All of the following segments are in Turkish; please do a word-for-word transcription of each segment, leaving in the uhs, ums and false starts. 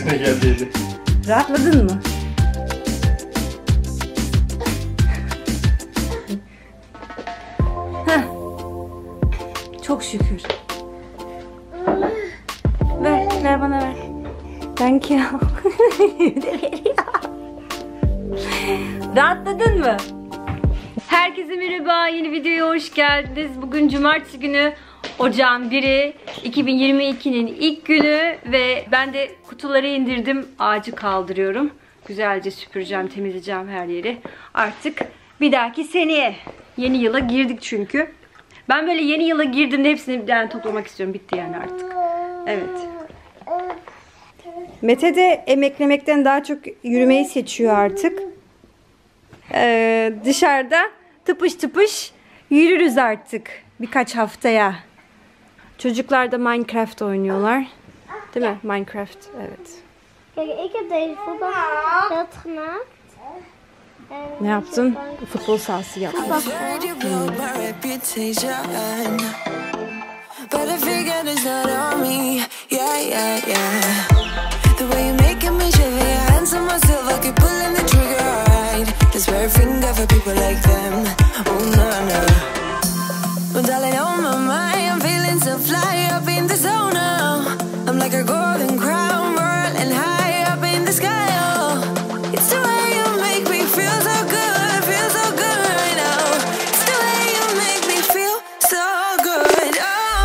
Mete geldiydi. Rahatladın mı? Heh. Çok şükür. Ver, ver bana ver. Thank you. Rahatladın mı? Herkese merhaba, yeni videoya hoş geldiniz. Bugün cumartesi günü, ocağın biri, iki bin yirmi ikinin ilk günü ve ben de kutuları indirdim, ağacı kaldırıyorum. Güzelce süpüreceğim, temizleyeceğim her yeri. Artık bir dahaki seneye, yeni yıla girdik çünkü. Ben böyle yeni yıla girdiğimde hepsini bir tane toplamak istiyorum, bitti yani artık. Evet. Mete de emeklemekten daha çok yürümeyi seçiyor artık. Ee, dışarıda tıpış tıpış yürürüz artık birkaç haftaya. Çocuklar da Minecraft oynuyorlar. Değil mi? Minecraft, evet. Ik heb deze voetbalveld gemaakt. Ne yaptın? Futbol sahası yaptın. This very finger for people like them. Oh no no. Well, darling, on my mind, I'm feeling so fly up in the zone now. I'm like a golden crown, whirling high up in the sky. Oh, it's the way you make me feel so good, feel so good right now. It's the way you make me feel so good. Oh.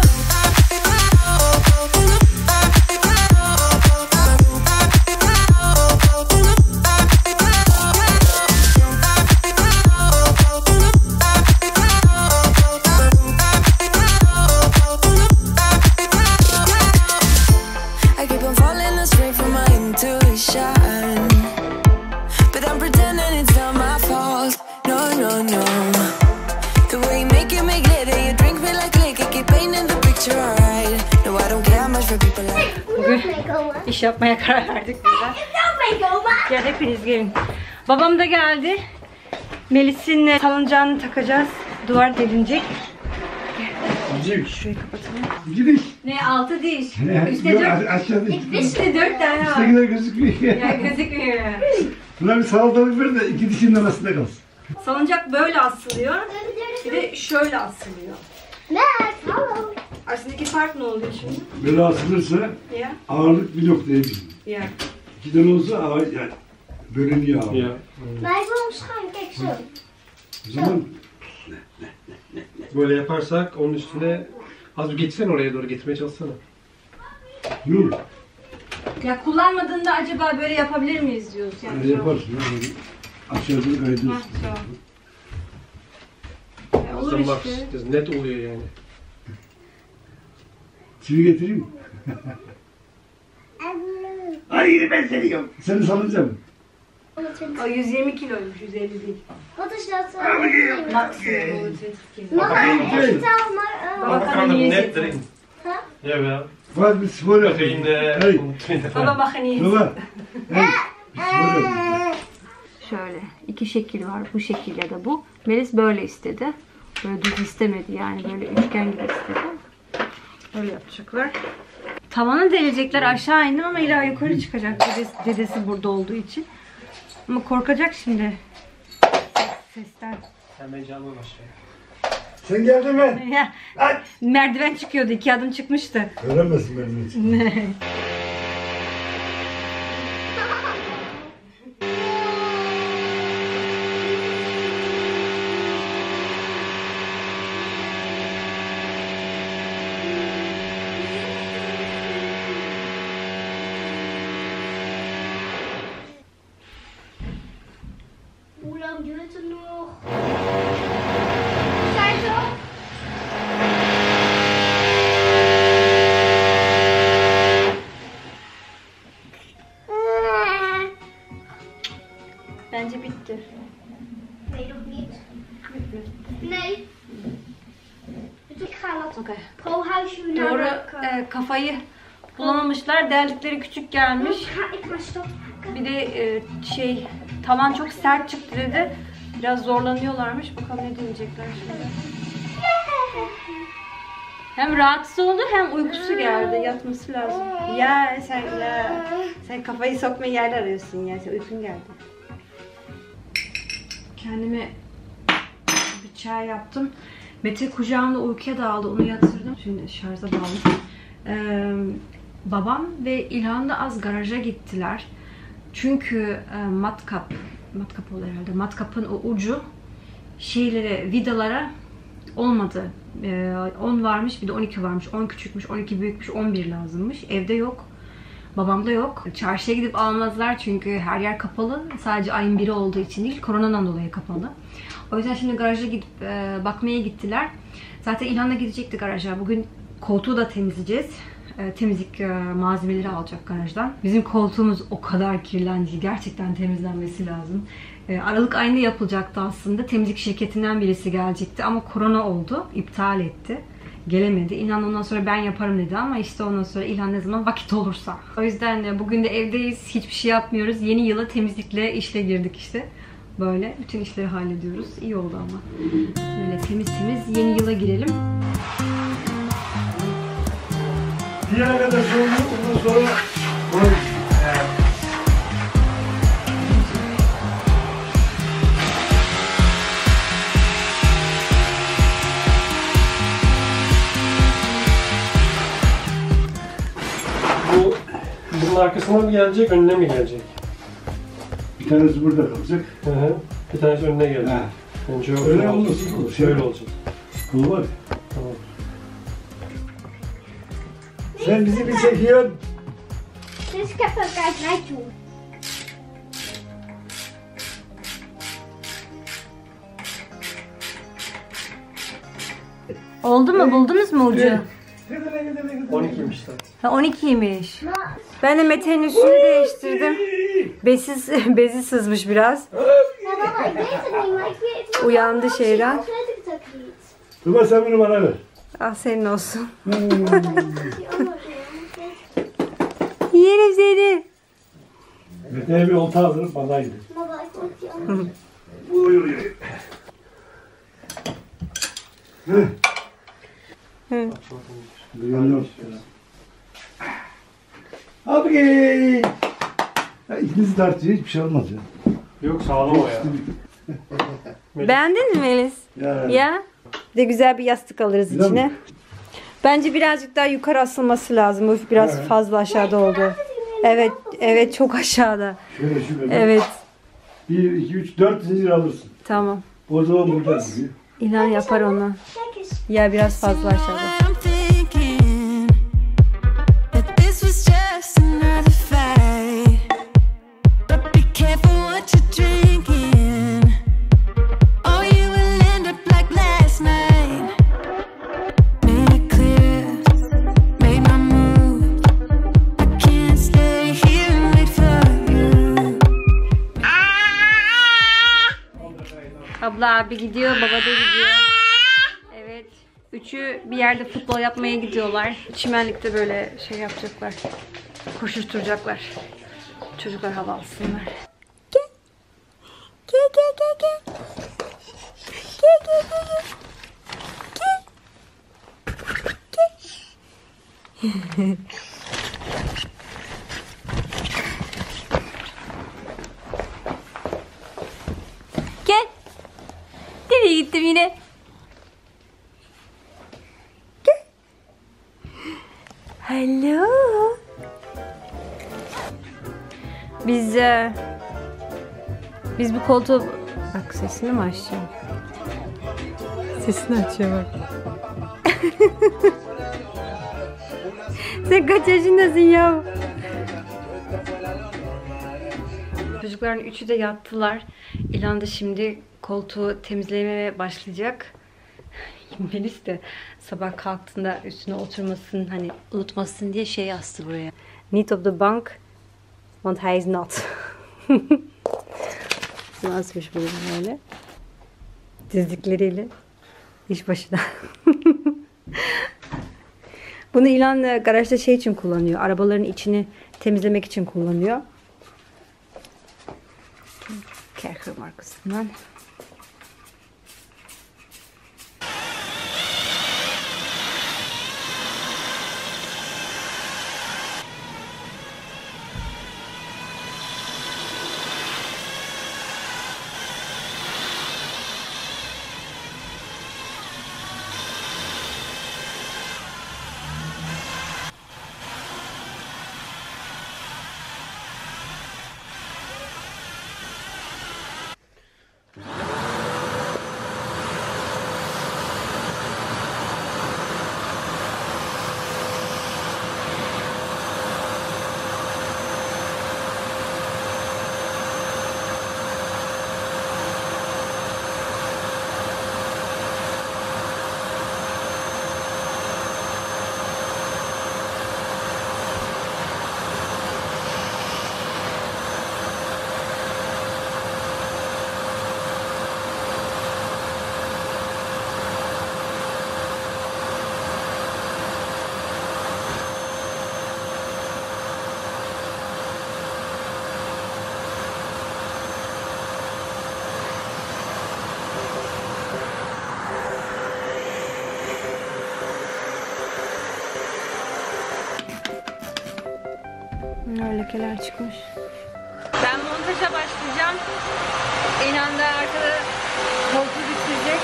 Bugün iş yapmaya karar verdik burada. Gel hepiniz gelin. Babam da geldi. Melis'in salıncağını takacağız. Duvar delinecek. Şurayı kapatalım. Gidiş. Ne altı diş? Ne? Üstte Yok, dört. aşağıda İlk diş mi? Dört tane var. İştekiler gözükmüyor. Ya gözükmüyor. Buna bir salatalık ver de iki dişinin arasında kalsın. Salıncak böyle asılıyor. Bir de şöyle asılıyor. Ne? Hallo. Arasındaki fark ne oluyor şimdi? Böyle asılırsa Ya. ağırlık bir noktaya bizim. Ya. İkiden olsa ağır, yani bölünüyor ağırlık. Ya. Maar ik wil hem schuin. Kijk zo. O zaman Böyle yaparsak onun üstüne az bir geçsene, oraya doğru getirmeye çalışsana. Nur, Ya kullanmadığında acaba böyle yapabilir miyiz diyoruz yani. öyle yaparsın. Öyle aşağıda Ha, kaydırırsın. şu. Ya O olur zaman bak, işte. net oluyor yani. Çivi getireyim mi? Hayır, ben seni yok. Seni salacağım. O yüz yirmi kiloymuş, yüz elli değil. Wat is dat? uh, Maksimum honderdtwintig kilo. Nog een echt taal, maar... uh, Baba kan kan hem niet net zitten. erin. huh? Jawel. Var bir spor Even yapayım. in de... Hey, Baba mag er niet in baba. zitten. Hey, bir spor yapayım. Şöyle iki şekil var, bu şekil ya da bu. Melis böyle istedi. Böyle düz istemedi yani, böyle üçgen gibi istedi. Öyle yapacaklar. Tavana delecekler, aşağı indim ama illa yukarı çıkacak dedesi, dedesi burada olduğu için. Ama korkacak şimdi sesten. Sen bence alma başlayalım. Sen geldin mi? Ya, merdiven çıkıyordu, iki adım çıkmıştı. Göremezsin beni için. Hoe lang duurt het nog? Kijk zo. Bence bitti. Nee, nog niet. Nee. Dus ik ga laten Okay. pro-huisje Doğru, naar e, kafayı bulamamışlar. Deldikleri küçük gelmiş. Ik ga, ik ga stop. Bir de e, şey, tavan çok sert çıktı dedi. Biraz zorlanıyorlarmış. Bakalım ne diyecekler şimdi. Hem rahatsız oldu hem uykusu geldi. Yatması lazım. Ya sen ya. Sen kafayı sokma yer arıyorsun ya. Sen uykun geldi. Kendime bir çay yaptım. Mete kucağımda uykuya daldı. Onu yatırdım. Şimdi şarja bağladım. Ee, babam ve İlhan da az garaja gittiler. Çünkü e, matkap, matkap oluyor herhalde. Matkapın o ucu şeylere, vidalara olmadı. Ee, on varmış, bir de on iki varmış. on küçükmüş, on iki büyükmüş, on bir lazımmış. Evde yok. Babamda yok. Çarşıya gidip almazlar çünkü her yer kapalı. Sadece ayın biri olduğu için değil, koronadan dolayı kapalı. O yüzden şimdi garaja gidip e, bakmaya gittiler. Zaten İlhan'la gidecekti garaja. Bugün koltuğu da temizleyeceğiz. E, temizlik e, malzemeleri alacak garajdan. Bizim koltuğumuz o kadar kirlendi. Gerçekten temizlenmesi lazım. E, Aralık ayında yapılacaktı aslında. Temizlik şirketinden birisi gelecekti ama korona oldu. İptal etti. Gelemedi. İlhan ondan sonra ben yaparım dedi ama işte ondan sonra İlhan ne zaman vakit olursa. O yüzden de bugün de evdeyiz. Hiçbir şey yapmıyoruz. Yeni yıla temizlikle, işle girdik işte. Böyle bütün işleri hallediyoruz. İyi oldu ama. Böyle temiz temiz yeni yıla girelim. Diğer kadar sonra ondan sonra koy. Bu bunun arkasına mı gelecek, önüne mi gelecek? Bir tanesi burada kalacak. Hı hı. Bir tanesi önüne gelecek. Ha. Önce o Öyle olacak. olmasın, olur. Şöyle olacak. Kulu var. Tamam. Sen bizi bir çekiyorsun. Das kann man gar nicht tun. Oldu mu? Buldunuz mu ucu? on ikiymiş zaten. Ha, on ikiymiş. Ben de Mete'nin üstünü değiştirdim. Besiz, bezi sızmış biraz. Ja, Mama, ich weiß es nicht mal. Ich will jetzt nur Uyandı şeyden. Dur sen bunu bana ver. Ah senin olsun. Yerim seni. Mete'ye bir olta hazırlıp bana gidelim. Mama, ich muss die auch noch. Uy uy uy. Hı. Hı. Duyuyor. Abi. Ya ikiniz tartıyor hiçbir şey olmaz ya. Yok sağlam o ya. Beğendin mi Melis? Ya. Ya. Bir de güzel bir yastık alırız Güzel içine. mi? Bence birazcık daha yukarı asılması lazım. Bu biraz Evet. fazla aşağıda oldu. Evet, evet çok aşağıda. Şöyle şu böyle. Evet, Bir, iki, üç, dört zincir alırsın. tamam. O zaman burada duruyor. İlhan yapar onu. Ya biraz fazla aşağıda. I'm thinking that this was just another fight. But be careful what you're drinking, or you will end up like last night. Made it clear, made my move. I can't stay here and wait for you. Abla abi gidiyor, baba da gidiyor. Evet. Üçü bir yerde futbol yapmaya gidiyorlar. Çimenlikte böyle şey yapacaklar. Koşuşturacaklar. Çocuklar hava alsınlar. Gel. Gel gel gel gel. Gel gel gel gel. Gel. Gel. Gel. Nereye gittim yine? Gel. Hello. Biz e, biz bu koltuğu bak sesini mi açacağım? Sesini açıyor bak. Sen kaç yaşındasın ya? Çocukların üçü de yattılar. İlhan da şimdi koltuğu temizlemeye başlayacak. Melis de sabah kalktığında üstüne oturmasın, hani unutmasın diye şey astı buraya. Niet op de bank, want hij is nat. Bunu asmış buraya böyle. Dizdikleriyle iş başına. Bunu İlhan garajda şey için kullanıyor. Arabaların içini temizlemek için kullanıyor. Kercher markasından. Öyle lekeler çıkmış. Ben montaja başlayacağım. İnan da arkada koltuğu bitirecek.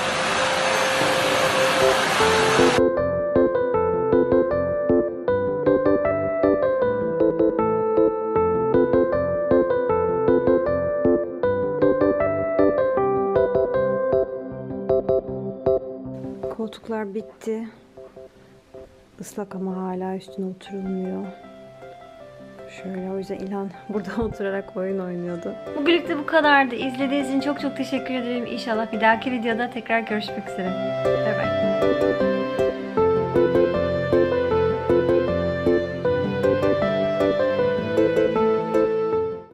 Koltuklar bitti. Islak ama hala üstüne oturulmuyor. Şöyle, o yüzden İlhan burada oturarak oyun oynuyordu. Bugünlük de bu kadardı. İzlediğiniz için çok çok teşekkür ederim. İnşallah bir dahaki videoda tekrar görüşmek üzere. Bay bay.